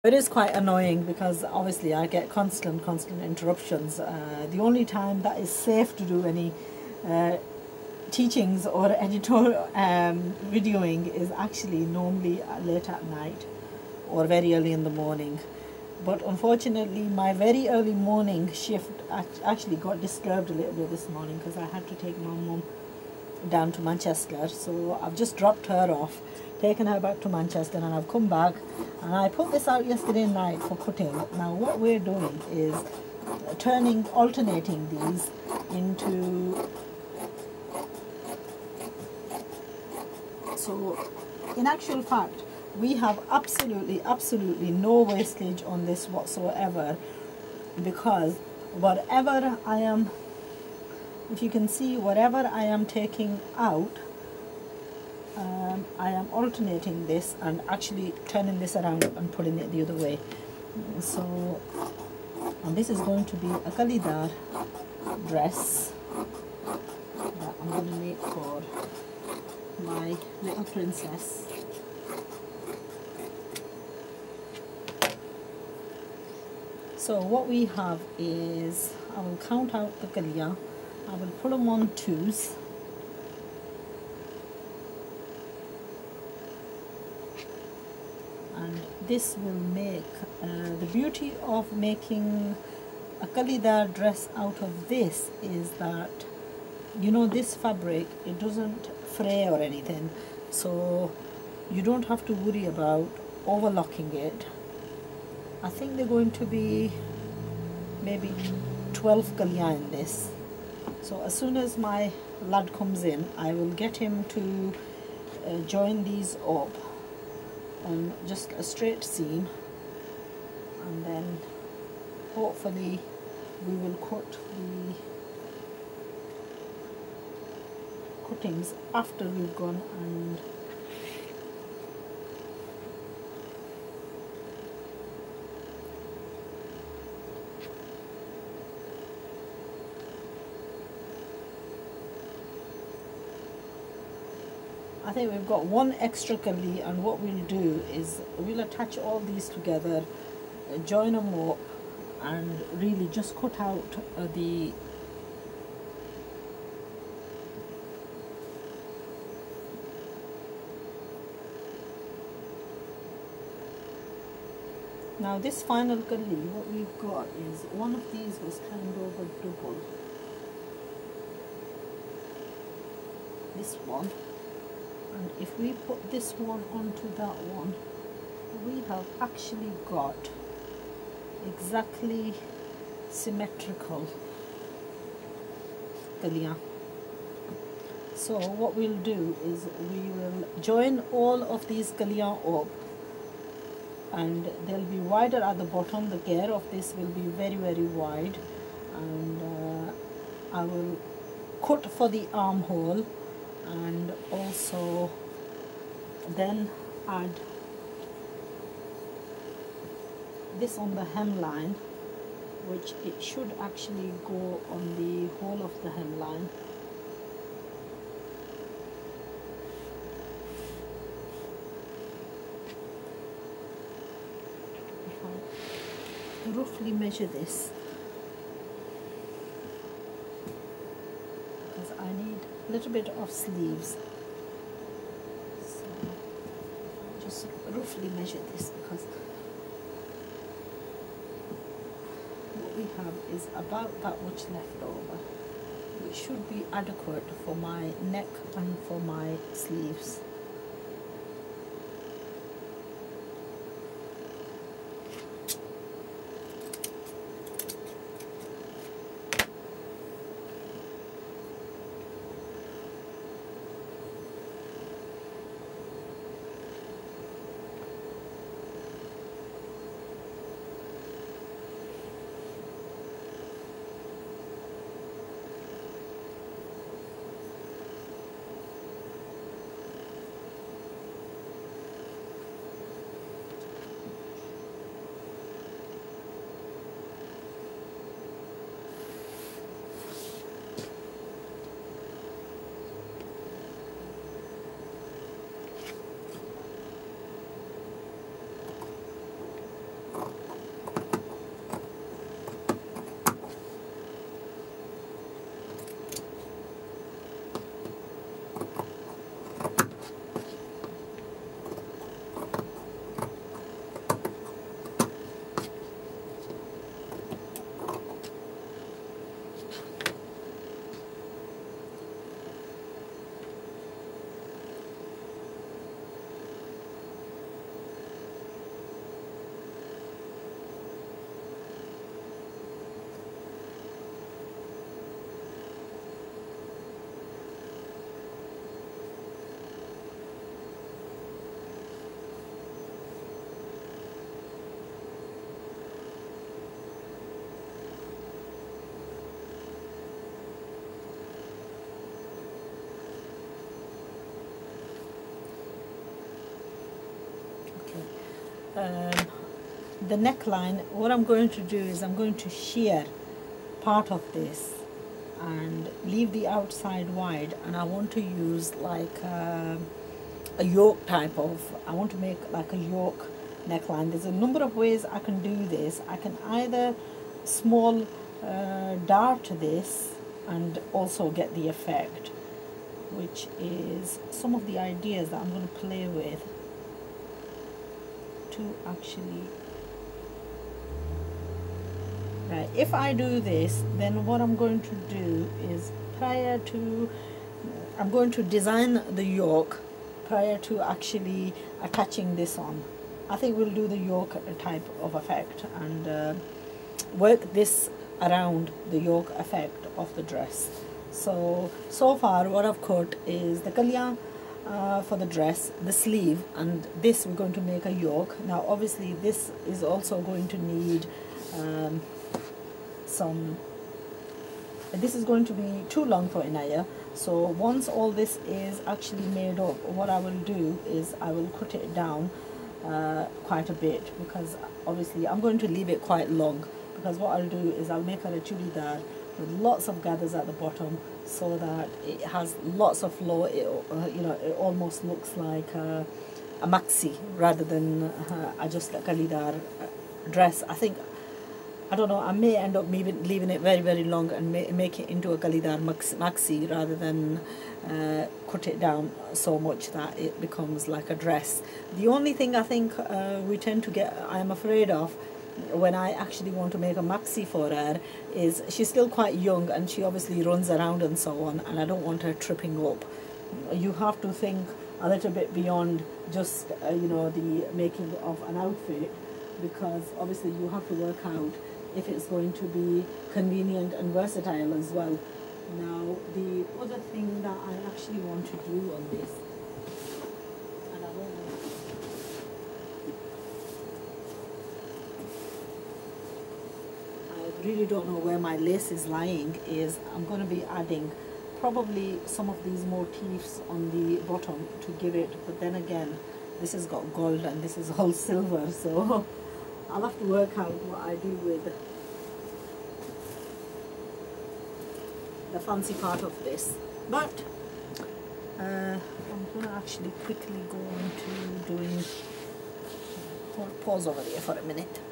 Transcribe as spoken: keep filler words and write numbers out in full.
It is quite annoying because obviously I get constant, constant interruptions. Uh, the only time that is safe to do any uh, teachings or editorial um, videoing is actually normally late at night or very early in the morning. But unfortunately, my very early morning shift actually got disturbed a little bit this morning because I had to take my mum down to Manchester. So I've just dropped her off, taken her back to Manchester, and I've come back and I put this out yesterday night for cutting. Now what we're doing is turning, alternating these into, so in actual fact we have absolutely absolutely no wastage on this whatsoever, because whatever I am, if you can see, whatever I am taking out, um, I am alternating this and actually turning this around and putting it the other way. So, and this is going to be a kalidar dress that I'm going to make for my little princess. So what we have is, I will count out the kalia, I will put them on twos, and this will make uh, the beauty of making a kalidar dress out of this is that, you know, this fabric, it doesn't fray or anything, so you don't have to worry about overlocking it. I think they're going to be maybe twelve kalia in this. So as soon as my lad comes in, I will get him to uh, join these up on just a straight seam, and then hopefully we will cut the cuttings after we've gone and I think we've got one extra kali, and what we'll do is we'll attach all these together, uh, join them up, and really just cut out uh, the now this final kali, what we've got is one of these was turned over double, this one. And if we put this one onto that one, we have actually got exactly symmetrical kalia. So what we'll do is we will join all of these kalia up, and they'll be wider at the bottom. The gear of this will be very very wide, and uh, I will cut for the armhole, and also then add this on the hemline, which it should actually go on the whole of the hemline. If I roughly measure this, because I need a little bit of sleeves, so I'll just roughly measure this, because what we have is about that much left over, which should be adequate for my neck and for my sleeves. um, the neckline, what I'm going to do is I'm going to shear part of this and leave the outside wide, and I want to use like uh, a yoke type of, I want to make like a yoke neckline. There's a number of ways I can do this. I can either small uh, dart this and also get the effect, which is some of the ideas that I'm going to play with to actually, right, if I do this, then what I'm going to do is prior to, I'm going to design the yoke prior to actually attaching this on. I think we'll do the yoke type of effect and uh, work this around the yoke effect of the dress. So, so far what I've cut is the kalyan uh, for the dress, the sleeve, and this we're going to make a yoke. Now obviously this is also going to need um, some, this is going to be too long for Inaya. So once all this is actually made up, what I will do is I will cut it down uh, quite a bit, because obviously I'm going to leave it quite long, because what I'll do is I'll make her a chudidar with lots of gathers at the bottom so that it has lots of flow. It, uh, you know, it almost looks like uh, a maxi rather than uh, a just a kalidar dress. I think, I don't know, I may end up leaving, leaving it very very long and ma make it into a kalidar maxi rather than uh, cut it down so much that it becomes like a dress. The only thing I think uh, we tend to get, I'm afraid of, when I actually want to make a maxi for her is she's still quite young and she obviously runs around and so on, and I don't want her tripping up. You have to think a little bit beyond just uh, you know, the making of an outfit, because obviously you have to work out if it's going to be convenient and versatile as well. Now the other thing that I actually want to do on this, and I don't know, I really don't know where my lace is lying, is I'm going to be adding probably some of these motifs on the bottom to give it, but then again this has got gold and this is all silver, so I'll have to work out what I do with the fancy part of this. But uh, I'm going to actually quickly go on to doing, pause over there for a minute.